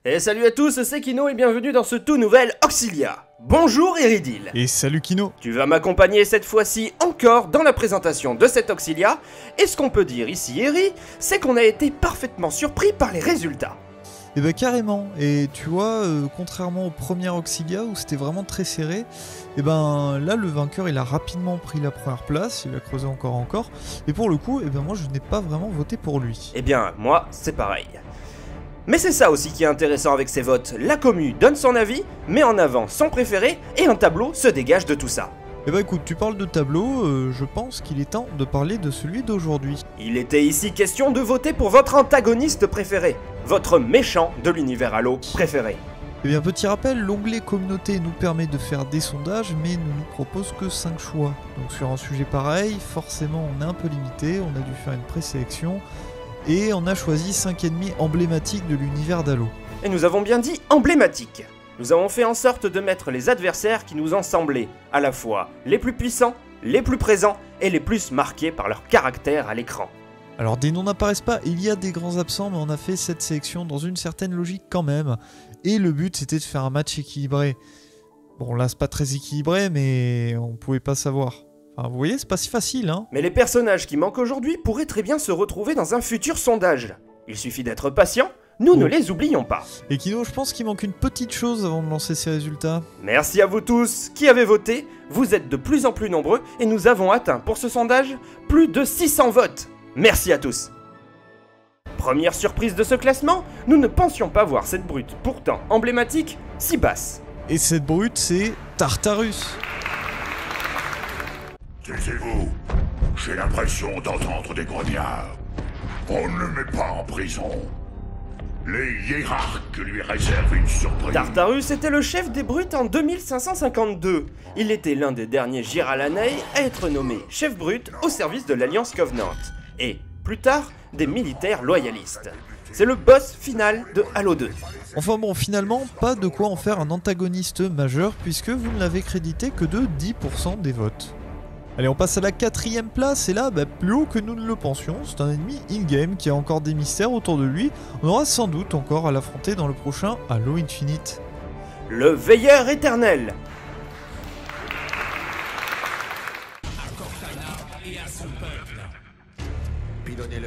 Et salut à tous, c'est Kino et bienvenue dans ce tout nouvel Auxilia. Bonjour Iridil. Et salut Kino. Tu vas m'accompagner cette fois-ci encore dans la présentation de cet Auxilia. Et ce qu'on peut dire ici, Eri, c'est qu'on a été parfaitement surpris par les résultats. Et bah carrément, et tu vois, contrairement au premier Auxilia où c'était vraiment très serré, et ben là le vainqueur il a rapidement pris la première place, il a creusé encore, et pour le coup, et ben moi je n'ai pas vraiment voté pour lui. Eh bien, moi, c'est pareil. Mais c'est ça aussi qui est intéressant avec ces votes, la commu donne son avis, met en avant son préféré, et un tableau se dégage de tout ça. Eh bah écoute, tu parles de tableau, je pense qu'il est temps de parler de celui d'aujourd'hui. Il était ici question de voter pour votre antagoniste préféré, votre méchant de l'univers Halo préféré. Eh bien petit rappel, l'onglet communauté nous permet de faire des sondages mais ne nous propose que 5 choix. Donc sur un sujet pareil, forcément on est un peu limité, on a dû faire une présélection et on a choisi 5 ennemis emblématiques de l'univers d'Halo. Et nous avons bien dit emblématiques. Nous avons fait en sorte de mettre les adversaires qui nous ont semblé à la fois les plus puissants, les plus présents et les plus marqués par leur caractère à l'écran. Alors des noms n'apparaissent pas, il y a des grands absents mais on a fait cette sélection dans une certaine logique quand même. Et le but c'était de faire un match équilibré. Bon là c'est pas très équilibré mais on pouvait pas savoir. Enfin vous voyez c'est pas si facile hein. Mais les personnages qui manquent aujourd'hui pourraient très bien se retrouver dans un futur sondage. Il suffit d'être patient, nous ne les oublions pas. Et Kino, je pense qu'il manque une petite chose avant de lancer ces résultats. Merci à vous tous qui avez voté, vous êtes de plus en plus nombreux et nous avons atteint pour ce sondage plus de 600 votes. Merci à tous. Première surprise de ce classement, nous ne pensions pas voir cette brute, pourtant emblématique, si basse. Et cette brute c'est Tartarus. Taisez-vous, j'ai l'impression d'entendre des grognards. On ne le met pas en prison. Les hiérarques lui réservent une surprise. Tartarus était le chef des brutes en 2552. Il était l'un des derniers Jiralanae à être nommé chef brute au service de l'Alliance Covenant. Et, plus tard, des militaires loyalistes. C'est le boss final de Halo 2. Enfin bon, finalement, pas de quoi en faire un antagoniste majeur puisque vous ne l'avez crédité que de 10% des votes. Allez, on passe à la 4ème place, et là, plus haut que nous ne le pensions, c'est un ennemi in-game qui a encore des mystères autour de lui. On aura sans doute encore à l'affronter dans le prochain Halo Infinite. Le Veilleur Éternel. Pilonnez-le.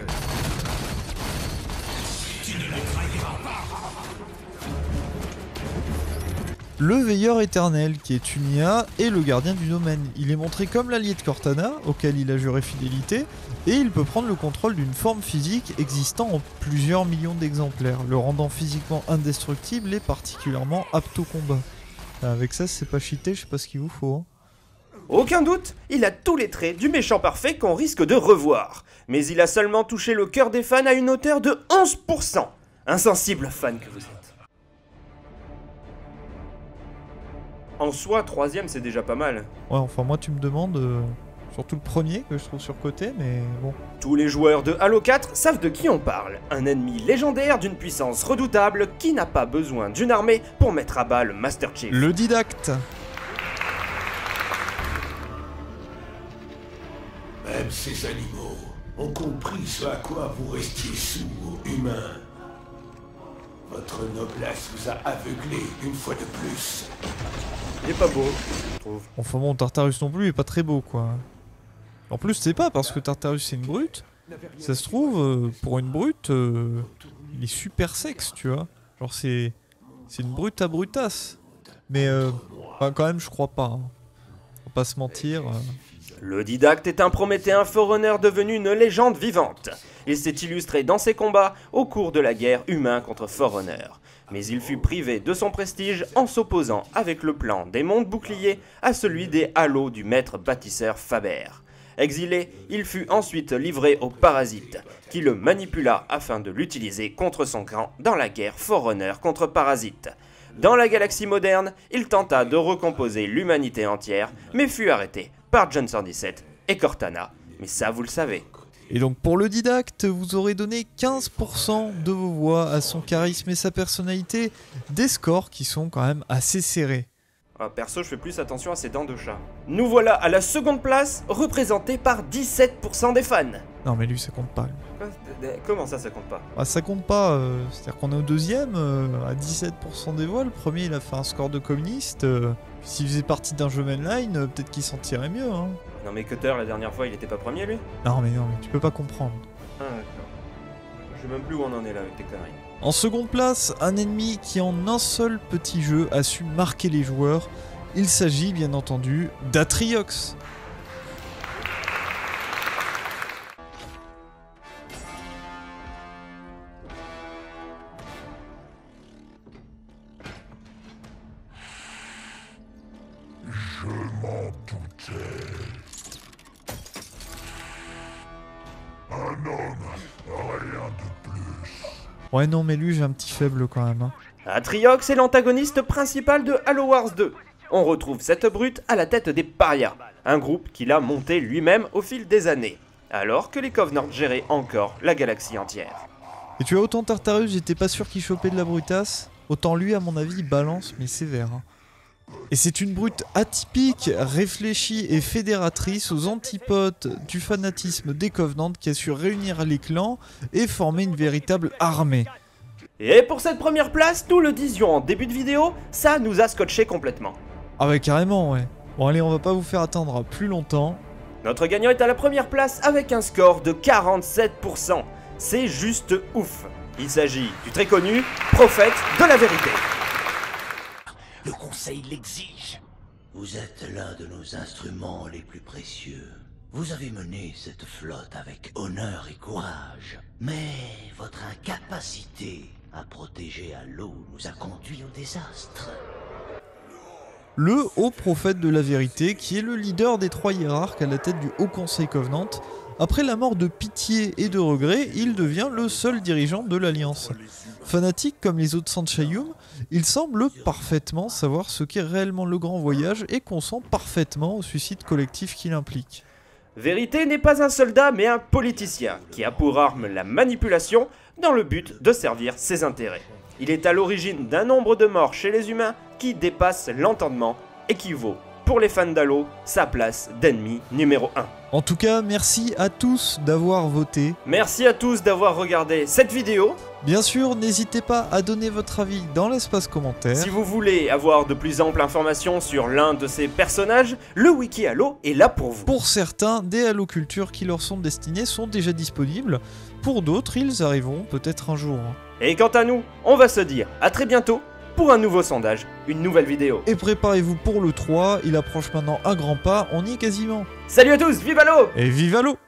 Le Veilleur Éternel, qui est une IA et le gardien du domaine. Il est montré comme l'allié de Cortana, auquel il a juré fidélité, et il peut prendre le contrôle d'une forme physique existant en plusieurs millions d'exemplaires, le rendant physiquement indestructible et particulièrement apte au combat. Avec ça, c'est pas cheaté, je sais pas ce qu'il vous faut. Hein. Aucun doute, il a tous les traits du méchant parfait qu'on risque de revoir. Mais il a seulement touché le cœur des fans à une hauteur de 11%. Insensible fan que vous êtes. En soi, 3ème c'est déjà pas mal. Ouais, enfin moi tu me demandes, surtout le premier que je trouve surcoté, mais bon. Tous les joueurs de Halo 4 savent de qui on parle. Un ennemi légendaire d'une puissance redoutable qui n'a pas besoin d'une armée pour mettre à bas le Master Chief. Le Didacte. Même ces animaux ont compris ce à quoi vous restiez sourds, humains. Votre noblesse vous a aveuglé une fois de plus. Il est pas beau, je trouve. Enfin bon, Tartarus non plus, il est pas très beau quoi. En plus, c'est pas parce que Tartarus c'est une brute. Ça se trouve, pour une brute, il est super sexe, tu vois. Genre c'est une brute à brutasse. Mais enfin, quand même, je crois pas. Hein. Faut pas se mentir. Le Didacte est un Prométhéen Forerunner devenu une légende vivante. Il s'est illustré dans ses combats au cours de la guerre humain contre Forerunner. Mais il fut privé de son prestige en s'opposant avec le plan des mondes boucliers à celui des halos du maître bâtisseur Faber. Exilé, il fut ensuite livré aux Parasites, qui le manipula afin de l'utiliser contre son clan dans la guerre Forerunner contre Parasites. Dans la galaxie moderne, il tenta de recomposer l'humanité entière, mais fut arrêté par John 117 et Cortana. Mais ça, vous le savez. Et donc pour le Didacte, vous aurez donné 15% de vos voix à son charisme et sa personnalité, des scores qui sont quand même assez serrés. Ah, perso, je fais plus attention à ses dents de chat. Nous voilà à la seconde place, représentée par 17% des fans. Non mais lui ça compte pas. Lui. Comment ça compte pas? Ah, ça compte pas, c'est-à-dire qu'on est au deuxième, à 17% des voix, le premier il a fait un score de communiste, s'il faisait partie d'un jeu mainline, peut-être qu'il s'en tirait mieux, hein. Non mais Cutter, la dernière fois, il était pas premier, lui? Non mais tu peux pas comprendre. Ah d'accord. Je sais même plus où on en est là avec tes conneries. En seconde place, un ennemi qui en un seul petit jeu a su marquer les joueurs, il s'agit bien entendu d'Atriox. Je m'en doutais. Un homme, rien de plus. Ouais non mais lui j'ai un petit faible quand même. Hein. Atriox est l'antagoniste principal de Halo Wars 2. On retrouve cette brute à la tête des Parias, un groupe qu'il a monté lui-même au fil des années, alors que les Covenants géraient encore la galaxie entière. Et tu as autant Tartarus, j'étais pas sûr qu'il chopait de la brutasse, autant lui à mon avis il balance mais sévère. Hein. Et c'est une brute atypique, réfléchie et fédératrice aux antipodes du fanatisme des Covenants qui a su réunir les clans et former une véritable armée. Et pour cette première place, nous le disions en début de vidéo, ça nous a scotché complètement. Ah ouais carrément ouais. Bon allez on va pas vous faire attendre plus longtemps. Notre gagnant est à la première place avec un score de 47%. C'est juste ouf. Il s'agit du très connu prophète de la vérité. Le conseil l'exige. Vous êtes l'un de nos instruments les plus précieux. Vous avez mené cette flotte avec honneur et courage. Mais votre incapacité à protéger Halo nous a conduits au désastre. Le haut prophète de la vérité, qui est le leader des trois hiérarques à la tête du Haut Conseil Covenant, après la mort de Pitié et de Regret, il devient le seul dirigeant de l'Alliance. Fanatique comme les autres Sanchayum, il semble parfaitement savoir ce qu'est réellement le grand voyage et consent parfaitement au suicide collectif qu'il implique. Vérité n'est pas un soldat mais un politicien qui a pour arme la manipulation dans le but de servir ses intérêts. Il est à l'origine d'un nombre de morts chez les humains qui dépasse l'entendement et qui vaut, pour les fans d'Halo, sa place d'ennemi numéro 1. En tout cas, merci à tous d'avoir voté. Merci à tous d'avoir regardé cette vidéo. Bien sûr, n'hésitez pas à donner votre avis dans l'espace commentaire. Si vous voulez avoir de plus amples informations sur l'un de ces personnages, le wiki Halo est là pour vous. Pour certains, des Halo Culture qui leur sont destinés sont déjà disponibles. Pour d'autres, ils arriveront peut-être un jour. Et quant à nous, on va se dire à très bientôt pour un nouveau sondage, une nouvelle vidéo. Et préparez-vous pour le 3, il approche maintenant à grands pas, on y est quasiment. Salut à tous, vive Halo! Et vive Halo!